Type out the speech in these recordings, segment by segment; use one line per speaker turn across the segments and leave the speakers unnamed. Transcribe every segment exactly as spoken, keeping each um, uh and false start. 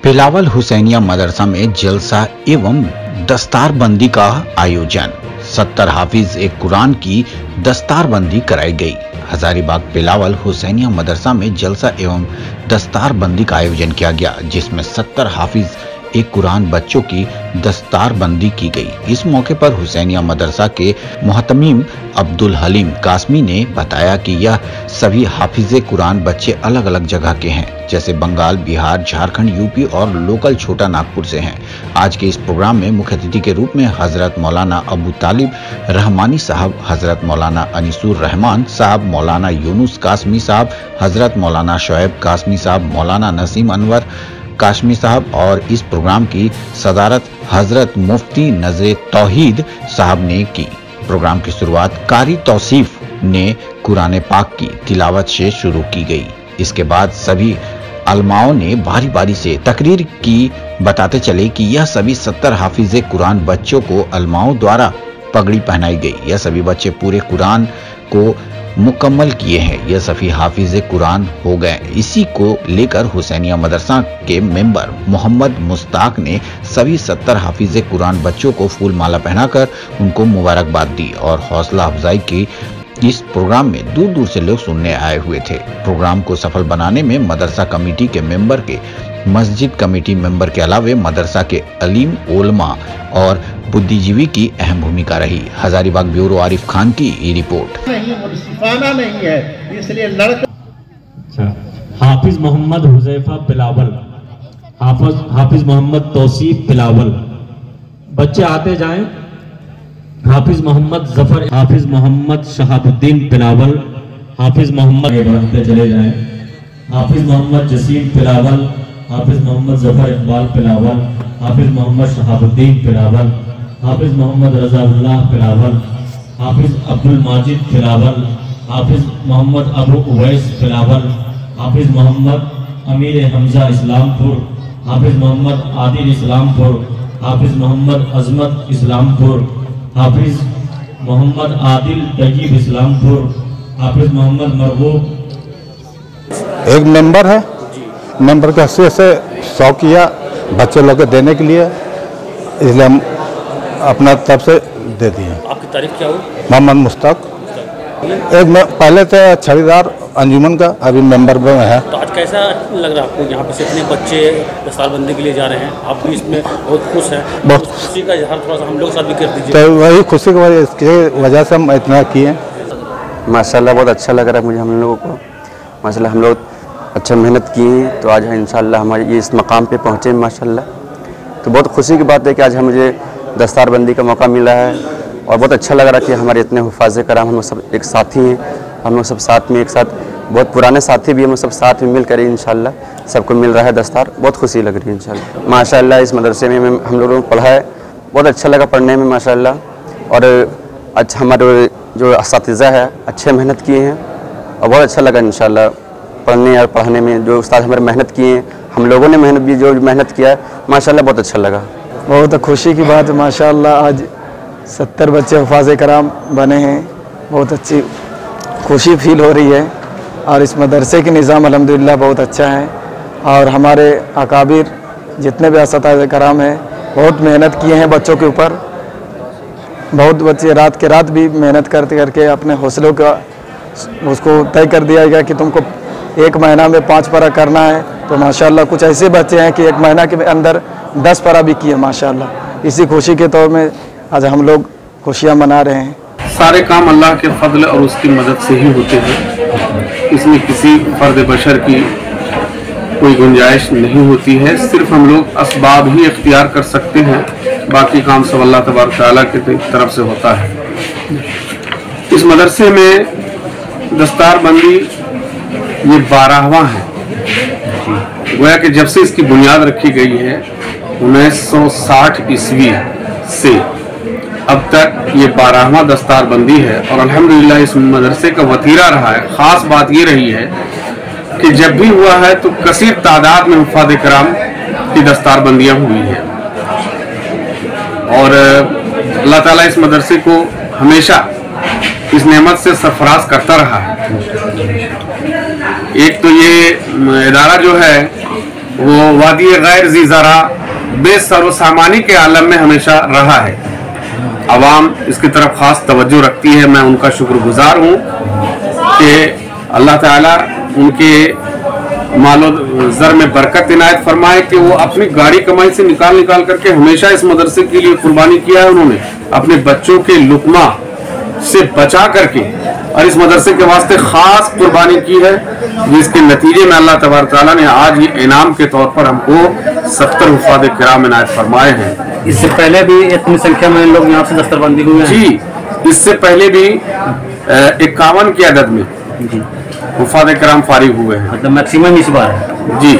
बिलावल हुसैनिया मदरसा में जलसा एवं दस्तारबंदी का आयोजन। सत्तर हाफिज एक कुरान की दस्तारबंदी कराई गई। हजारीबाग बिलावल हुसैनिया मदरसा में जलसा एवं दस्तारबंदी का आयोजन किया गया, जिसमें सत्तर हाफिज एक कुरान बच्चों की दस्तारबंदी की गई। इस मौके पर हुसैनिया मदरसा के मोहतमीम अब्दुल हलीम कासमी ने बताया कि यह सभी हाफिजे कुरान बच्चे अलग अलग जगह के हैं, जैसे बंगाल, बिहार, झारखंड, यूपी और लोकल छोटा नागपुर से हैं। आज के इस प्रोग्राम में मुख्य अतिथि के रूप में हजरत मौलाना अबू तालिब रहमानी साहब, हजरत मौलाना अनीसुर रहमान साहब, मौलाना यूनुस कासमी साहब, हजरत मौलाना शोएब कासमी साहब, मौलाना नसीम अनवर कासमी साहब और इस प्रोग्राम की सदारत हजरत मुफ्ती नजरे तौहीद साहब ने की। प्रोग्राम की शुरुआत कारी तौसीफ ने कुरान पाक की तिलावत से शुरू की गई। इसके बाद सभी अलमाओं ने बारी बारी से तकरीर की, बताते चले कि यह सभी सत्तर हाफिजे कुरान बच्चों को अलमाओं द्वारा पगड़ी पहनाई गई। यह सभी बच्चे पूरे कुरान को मुकम्मल किए हैं। यह सभी हाफिजे कुरान हो गए। इसी को लेकर हुसैनिया मदरसा के मेंबर मोहम्मद मुस्ताक ने सभी सत्तर हाफिजे कुरान बच्चों को फूल माला पहनाकर उनको मुबारकबाद दी और हौसला अफजाई की। इस प्रोग्राम में दूर दूर से लोग सुनने आए हुए थे। प्रोग्राम को सफल बनाने में मदरसा कमेटी के मेंबर के मस्जिद कमेटी मेंबर के अलावे मदरसा के अलीम उलमा और बुद्धिजीवी की अहम भूमिका रही। हजारीबाग ब्यूरो आरिफ खान की ये रिपोर्ट।
नहीं, मुनसिफाना नहीं है, इसलिए लड़का।
अच्छा, हाफिज मोहम्मद हुजैफा बिलावल, हाफिज हाफिज मोहम्मद तौसीफ बिलावल, बच्चे आते जाएं। हाफिज मोहम्मद जफर, हाफिज मोहम्मद शहाबुद्दीन बिलावल, हाफिज मोहम्मद बढ़ते चले जाएं। हाफिज मोहम्मद जसीम बिलावल, हाफिज मोहम्मद जफर इकबाल बिलावल, हाफिज मोहम्मद शहाबुद्दीन बिलावल, हाफिज मोहम्मद रज़ाउल्लाह बिलावल, हाफिज अब्दुल माजिद बिलावल, हाफिज मोहम्मद अबू उवैस बिलावल, हाफिज मोहम्मद अमीर हमजा इस्लामपुर, हाफिज मोहम्मद आदिल इस्लामपुर, हाफिज मोहम्मद अजमत इस्लामपुर, हाफिज मोहम्मद आदिल तजीब इस्लामपुर, हाफिज मोहम्मद मरबूब।
एक मेंबर है, मेंबर के हैसियत से शौक किया बच्चे लोग को देने के लिए, इसलिए हम अपना तरफ से दे दिए।
आपकी तारीफ क्या हुई?
मोहम्मद मुस्ताक। एक में पहले थे छड़ीदार अंजुमन का, अभी मेंबर में है।
तो आज कैसा लग रहा है आपको? यहाँ पे से इतने बच्चे दस्तारबंदी के लिए जा रहे हैं, आप भी इसमें बहुत खुश हैं। बहुत खुशी का इजहार थोड़ा सा हम लोग साथ भी कर दीजिए।
तो वही खुशी की वजह इसकी वजह से हम इतना किए।
माशाल्लाह बहुत अच्छा लग रहा है मुझे हम लोगों को। माशाल्लाह हम लोग अच्छा मेहनत किए तो आज इंशाल्लाह हमारे ये इस मकाम पे पहुँचे माशाल्लाह। तो बहुत खुशी की बात है कि आज मुझे दस्तारबंदी का मौका मिला है और बहुत अच्छा लग रहा है कि हमारे इतने हुफ़ाज़े कराम हम लोग सब एक साथी हैं। हम लोग सब साथ में एक साथ, बहुत पुराने साथी भी हम लोग सब साथ में मिल कर इंशाल्लाह सबको मिल रहा है दस्तार। बहुत खुशी लग रही है इंशाल्लाह। माशाल्लाह इस मदरसे में हम लोगों को पढ़ा है, बहुत अच्छा लगा पढ़ने में माशाल्लाह। और अच्छा हमारे जो असातिज़ा है अच्छे मेहनत किए हैं और बहुत अच्छा लगा इंशाल्लाह पढ़ने और पढ़ाने में। जो उस्ताद हमारे मेहनत किए हैं, हम लोगों ने मेहनत भी जो मेहनत किया है माशाल्लाह बहुत अच्छा लगा।
बहुत खुशी की बात है माशाल्लाह, आज सत्तर बच्चे हुफ़ाज़े कराम बने हैं। बहुत अच्छी खुशी फील हो रही है और इस मदरसे के निज़ाम अल्हम्दुलिल्लाह बहुत अच्छा है। और हमारे अकाबिर जितने भी असातिज़ा कराम हैं बहुत मेहनत किए हैं बच्चों के ऊपर। बहुत बच्चे रात के रात भी मेहनत करते करके अपने हौसलों का उसको तय कर दिया गया कि तुमको एक महीना में पाँच पारा करना है। तो माशाल्लाह कुछ ऐसे बच्चे हैं कि एक महीना के अंदर दस पारा भी किए माशाल्लाह। इसी खुशी के तौर में आज हम लोग खुशियाँ मना रहे हैं।
सारे काम अल्लाह के फضل और उसकी मदद से ही होते हैं। इसमें किसी फर्द बशर की कोई गुंजाइश नहीं होती है। सिर्फ हम लोग असबाब ही इख्तियार कर सकते हैं, बाकी काम सब अल्लाह तबारक तआला की तरफ से होता है। इस मदरसे में दस्तारबंदी ये बारहवां है। गोया कि जब से इसकी बुनियाद रखी गई है उन्नीस सौ साठ ईस्वी से अब तक ये बारहवां दस्तारबंदी है और अल्हम्दुलिल्लाह इस मदरसे का वतीरा रहा है। ख़ास बात ये रही है कि जब भी हुआ है तो कसीर तादाद में हुफ़ाज़े कराम की दस्तारबंदियाँ हुई हैं और अल्लाह ताला इस मदरसे को हमेशा इस नेमत से सरफराज करता रहा है। एक तो ये इदारा जो है वो वादी गैर ज़ीज़रा बेसरो सामानी के आलम में हमेशा रहा है। अवाम इसकी तरफ खास तवज्जो रखती है। मैं उनका शुक्रगुजार हूँ कि अल्लाह ताला उनके मालो ज़र में बरकत इनायत फरमाए कि वो अपनी गाड़ी कमाई से निकाल निकाल करके हमेशा इस मदरसे के लिए कुर्बानी किया है। उन्होंने अपने बच्चों के लुकमा से बचा करके और इस मदरसे के वास्ते खास कुर्बानी की है, जिसके नतीजे में अल्लाह तबारक तआला ने आज ये इनाम के तौर पर हमको सत्तर हुफ़ाज़ किराम इनायत फरमाए हैं।
इससे पहले भी इतनी संख्या में लोग यहाँ से दस्तरबंदी हुए हैं? जी,
इससे पहले भी इक्यावन की अदद में हुफ़ाज़ किराम फारिग हुए हैं।
मतलब मैक्सिमम इस बार है। जी।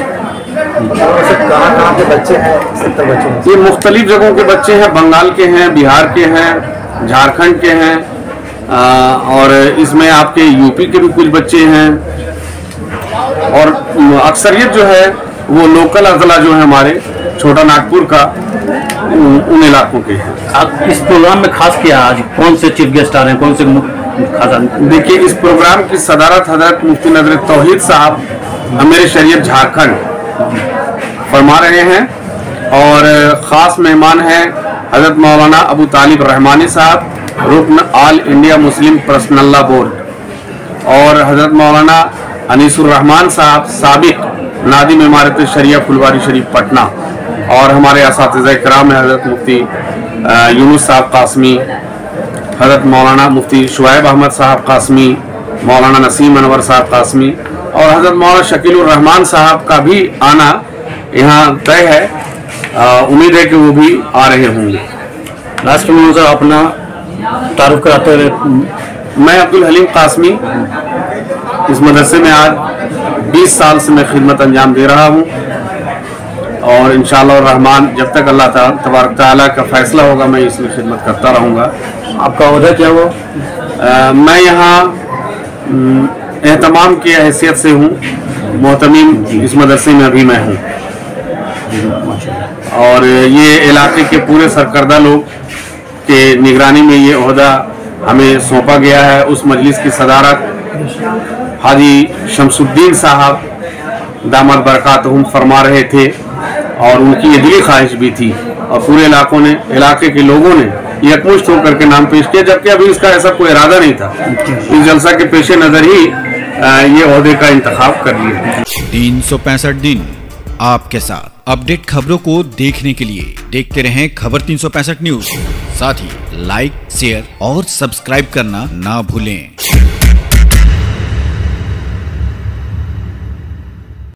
कहाँ कहाँ के बच्चे हैं? सत्तर बच्चे।
ये मुख्तलिफ जगहों के बच्चे हैं, बंगाल के हैं, बिहार के हैं, झारखंड के हैं, आ, और इसमें आपके यूपी के भी कुछ बच्चे हैं, और अक्सरियत जो है वो लोकल अजला जो है हमारे छोटा नागपुर का उन इलाकों के हैं।
आप इस प्रोग्राम में खास किया आज कौन से चीफ गेस्ट आ रहे हैं, कौन से खास?
देखिए, इस प्रोग्राम की सदारत हजरत मुफ्ती नजर तौहीद साहब अमीर शरीयत झारखंड फरमा रहे हैं, और ख़ास मेहमान हैं हजरत मौलाना अबू तालिब रहमानी साहब, रुकन all India Muslim personal law board, और हजरत मौलाना अनीसुर रहमान साहब, साबिक नादिम इमारत शरिया फुलवारी शरीफ पटना, और हमारे असातिज़ा किराम हैं हजरत मुफ्ती यूनुस साहब कासमी, हजरत मौलाना मुफ्ती शुएब अहमद साहब कासमी, मौलाना नसीम अनवर साहब कासमी, और हजरत मौलाना शकीलुर रहमान साहब का भी आना यहाँ तय है। उम्मीद है कि वो भी आ रहे होंगे।
लास्ट में सर अपना तारुफ कराते हुए,
मैं अब्दुल हलीम कासमी, इस मदरसे में आज बीस साल से मैं खिदमत अंजाम दे रहा हूँ, और इंशाअल्लाह रहमान जब तक अल्लाह तबारक तआला का फैसला होगा मैं इसमें खिदमत करता रहूँगा।
आपका ओहदा क्या हुआ?
मैं यहाँ एहतमाम की हैसियत से हूँ, मोहतमीम इस मदरसे में अभी मैं हूँ, और ये इलाके के पूरे सरकर्दा लोग के निगरानी में ये ओहदा हमें सौंपा गया है। उस मजलिस की सदारत हाजी शमसुद्दीन साहब दामद बरकातहुम फरमा रहे थे, और उनकी ये दिली ख्वाहिश भी थी, और पूरे इलाकों ने इलाके के लोगों ने यकमुश्त होकर के नाम पेश किया, जबकि अभी इसका ऐसा कोई इरादा नहीं था। इस जलसा के पेश नज़र ही ये ओहदे का इंतखाब कर लिया।
तीन सौ पैंसठ दिन आपके साथ। अपडेट खबरों को देखने के लिए देखते रहें खबर तीन सौ पैंसठ न्यूज। साथ ही लाइक, शेयर और सब्सक्राइब करना ना भूलें।